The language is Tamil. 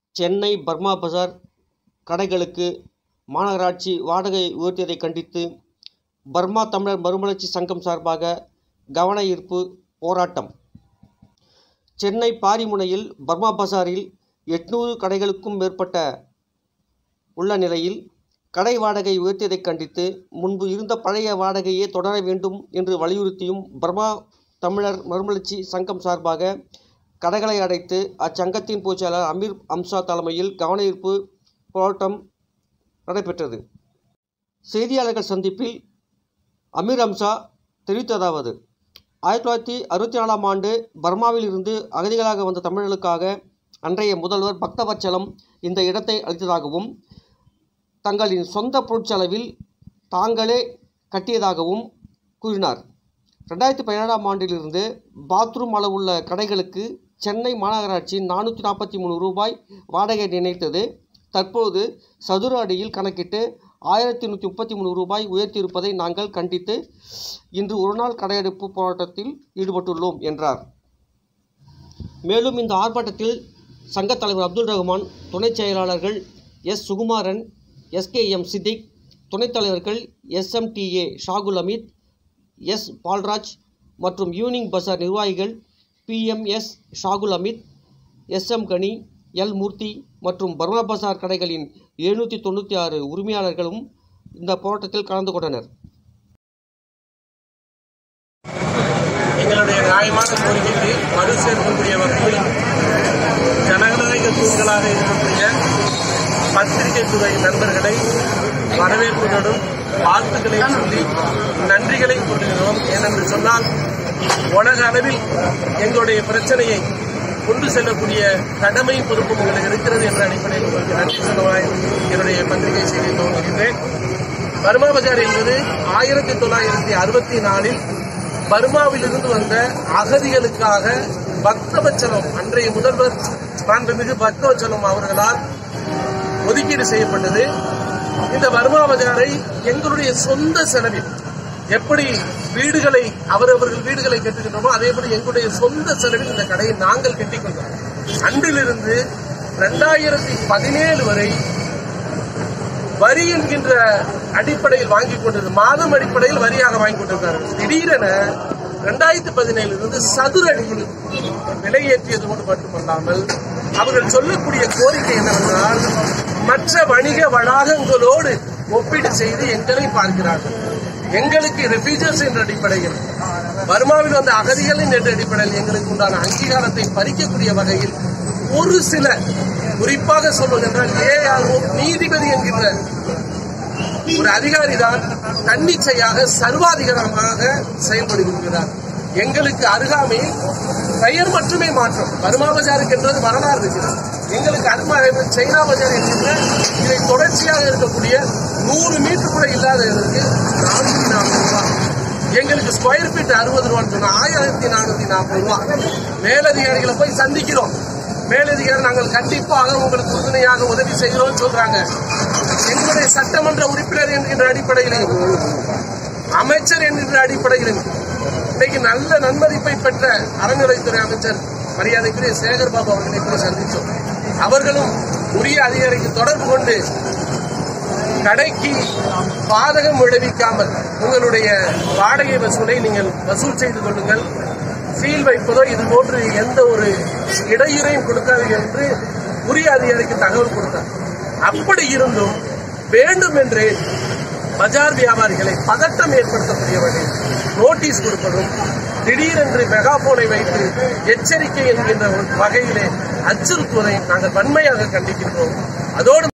சென்னை பர்மா பஜார் கடைகளுக்கு மாநகராட்சி வாடகை உயர்த்தியதை கண்டித்து பர்மா தமிழர் மறுமலர்ச்சி சங்கம் சார்பாக கவன ஈர்ப்பு போராட்டம். சென்னை பாரிமுனையில் பர்மா பஜாரில் 800 கடைகளுக்கும் மேற்பட்ட உள்ள நிலையில் கடை வாடகை உயர்த்தியதை கண்டித்து முன்பு இருந்த பழைய வாடகையே தொடர வேண்டும் என்று வலியுறுத்தியும் பர்மா தமிழர் மறுமலர்ச்சி சங்கம் சார்பாக கடைகளை அடைத்து அச்சங்கத்தின் பொதுச்செயலாளர் அமீர் அம்சா தலைமையில் கவன ஈர்ப்பு போராட்டம் நடைபெற்றது. செய்தியாளர்கள் சந்திப்பில் அமீர் அம்சா தெரிவித்ததாவது: 1964ஆம் ஆண்டு பர்மாவில் இருந்து அகதிகளாக வந்த தமிழர்களுக்காக அன்றைய முதல்வர் பக்தவத்சலம் இந்த இடத்தை அளித்ததாகவும் தங்களின் சொந்த பொருட்செலவில் தாங்களே கட்டியதாகவும் கூறினார். 2017ஆம் ஆண்டிலிருந்து பாத்ரூம் அளவுள்ள கடைகளுக்கு சென்னை மாநகராட்சி 443 ரூபாய் வாடகை நிர்ணயித்தது. தற்போது சதுர அடியில் கணக்கிட்டு 1133 ரூபாய் உயர்த்தியிருப்பதை நாங்கள் கண்டித்து இன்று ஒருநாள் கடையடைப்பு போராட்டத்தில் ஈடுபட்டுள்ளோம் என்றார். மேலும் இந்த ஆர்ப்பாட்டத்தில் சங்கத் தலைவர் அப்துல் ரஹ்மான், துணைச் செயலாளர்கள் எஸ். சுகுமாரன், SKM சித்திக், துணைத் தலைவர்கள் SMTA ஷாகுல் அமீத், எஸ். பால்ராஜ் மற்றும் யூனிங் பஜார் நிர்வாகிகள் PMS ஷாகுல் அமீத், SM கனி, L. மூர்த்தி மற்றும் பர்மா பஜார் கடைகளின் 796 உரிமையாளர்களும் இந்த போராட்டத்தில் கலந்து கொண்டனர். எங்களுடைய நியாயமான கோரிக்கைக்கு மறு சேர்க்கக்கூடிய வகையில் ஜனநாயக தூண்களாக இருக்கக்கூடிய பத்திரிகை துறை நண்பர்களை வரவேற்புடன் வாழ்த்துக்களை சொல்லி நன்றிகளை கூறுகிறோம். ஏனென்று சொன்னால் உலக அளவில் எங்களுடைய பிரச்சனையை கொண்டு செல்லக்கூடிய கடமை பொறுப்பு உங்களுக்கு இருக்கிறது என்ற அடிப்படையில் உங்களுக்கு நன்றி சொல்லுவாய் என்னுடைய பத்திரிகை செய்தியை துவங்குகின்றேன். பர்மா பஜார் என்பது 1964 பர்மாவிலிருந்து வந்த அகதிகளுக்காக பக்தவத்சலம் அன்றைய முதல்வர் மாண்புமிகு பக்தவத்சலம் அவர்களால் ஒதுக்கீடு செய்யப்பட்டது. இந்த பர்மா பஜாரை எங்களுடைய சொந்த செலவில் எப்படி வீடுகளை அவரவர்கள் வீடுகளை கட்டுகின்றோமோ அதேபோல எங்களுடைய சொந்த செலவில் இந்த கடையை நாங்கள் கட்டிக்கொண்டோம். அன்றிலிருந்து 2017 வரை வரி என்கின்ற அடிப்படையில் வாங்கிக் கொண்டது, மாதம் அடிப்படையில் வரியாக வாங்கிக் கொண்டிருக்கிறார்கள். திடீரென 2017 இருந்து சதுர அடியில் விலையேற்றியது மட்டுமல்லாமல் அவர்கள் சொல்லக்கூடிய கோரிக்கை என்னவென்றால் மற்ற வணிக வளாகங்களோடு ஒப்பீடு செய்து எங்களை பார்க்கிறார்கள். எங்களுக்கு ரெஃப்யூஜர்ஸ் என்ற அடிப்படையில் பர்மாவில் வந்த அகதிகளின் என்ற அடிப்படையில் எங்களுக்கு உண்டான அங்கீகாரத்தை பறிக்கக்கூடிய வகையில் ஒரு சில, குறிப்பாக சொல்வதென்றால் ARO நீதிபதி என்கின்ற ஒரு அதிகாரி தான் தன்னிச்சையாக சர்வாதிகாரமாக செயல்படுகிறார். எங்களுக்கு அருகாமையில் பெயர் மட்டுமே மாற்றம். பர்மா பஜாருக்கு என்றது வரலாறு இருக்கிறது. எங்களுக்கு அருகாமை சைனா பஜார் என்கின்ற இதை தொடர்ச்சியாக இருக்கக்கூடிய 100 மீட்டர் கூட இல்லாத இதற்கு 440 ரூபாய். எங்களுக்கு ஸ்கொயர் ஃபீட் 60 ரூபான்னு சொன்னா 1440 ரூபாய். மேலதிகாரிகளை போய் சந்திக்கிறோம். மேலதிகாரி நாங்கள் கண்டிப்பாக உங்களுக்கு உறுதுணையாக உதவி செய்கிறோம் சொல்றாங்க. எங்களுடைய சட்டமன்ற உறுப்பினர் என்கின்ற அடிப்படையிலும் அமைச்சர் என்கின்ற அடிப்படையிலும் இன்னைக்கு நல்ல நன்மதிப்பை பெற்ற அறநிலைத்துறை அமைச்சர் மரியாதைக்குரிய சேகர் பாபு அவர்களை கூட சந்தித்தோம். அவர்களும் உரிய அதிகாரிக்கு தொடர்பு கொண்டு கடைக்கு பாதகம் விளைவிக்காமல் உங்களுடைய வாடகை வசூலை நீங்கள் வசூல் செய்து கொள்ளுங்கள், சீல் வைப்பதோ இது போன்று எந்த ஒரு இடையூறையும் கொடுக்காதீர்கள் என்று உரிய அதிகாரிக்கு தகவல் கொடுத்தார். அப்படி இருந்தும் வேண்டும் என்றே பஜார் வியாபாரிகளை பதட்டம் ஏற்படுத்தக்கூடிய வகையில் நோட்டீஸ் கொடுப்பதும் திடீரென்று மெகாபோனை வைத்து எச்சரிக்கை என்கின்ற வகையிலே அச்சுறுத்துவதை நாங்கள் வன்மையாக கண்டிக்கின்றோம். அதோடு